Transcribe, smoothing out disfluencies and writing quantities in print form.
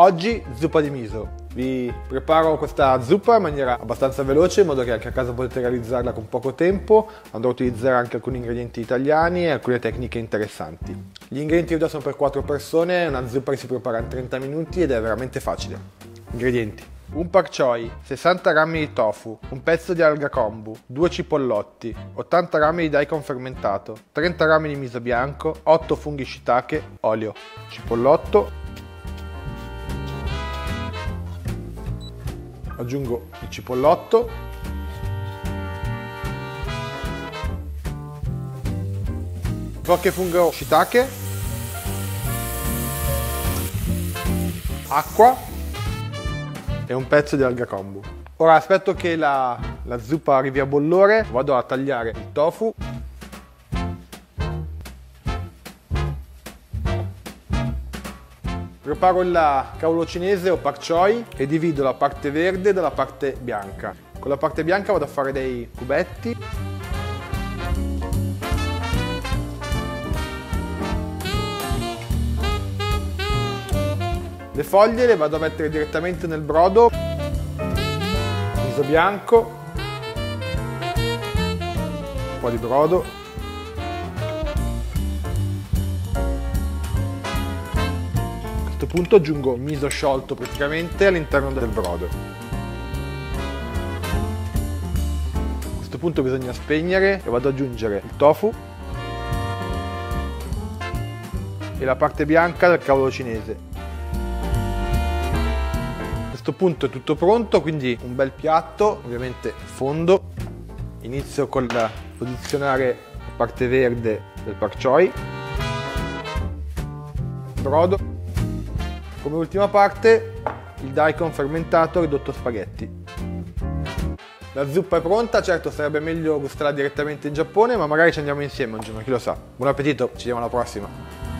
Oggi zuppa di miso. Vi preparo questa zuppa in maniera abbastanza veloce in modo che anche a casa potete realizzarla con poco tempo. Andrò a utilizzare anche alcuni ingredienti italiani e alcune tecniche interessanti. Gli ingredienti che ho sono per 4 persone, è una zuppa che si prepara in 30 minuti ed è veramente facile. Ingredienti: un pak choi, 60 g di tofu, un pezzo di alga kombu, 2 cipollotti, 80 g di daikon fermentato, 30 g di miso bianco, 8 funghi shiitake, olio, cipollotto. Aggiungo il cipollotto, qualche fungo shiitake, acqua e un pezzo di alga kombu. Ora aspetto che la zuppa arrivi a bollore, vado a tagliare il tofu. Preparo il cavolo cinese o pak choi e divido la parte verde dalla parte bianca. Con la parte bianca vado a fare dei cubetti. Le foglie le vado a mettere direttamente nel brodo. Miso bianco. Un po' di brodo. A questo punto aggiungo il miso sciolto praticamente all'interno del brodo. A questo punto bisogna spegnere e vado ad aggiungere il tofu e la parte bianca del cavolo cinese. A questo punto è tutto pronto, quindi un bel piatto, ovviamente fondo. Inizio con posizionare la parte verde del pak choi, brodo. Come ultima parte il daikon fermentato ridotto a spaghetti. La zuppa è pronta, certo sarebbe meglio gustarla direttamente in Giappone, ma magari ci andiamo insieme un giorno, chi lo sa. Buon appetito, ci vediamo alla prossima!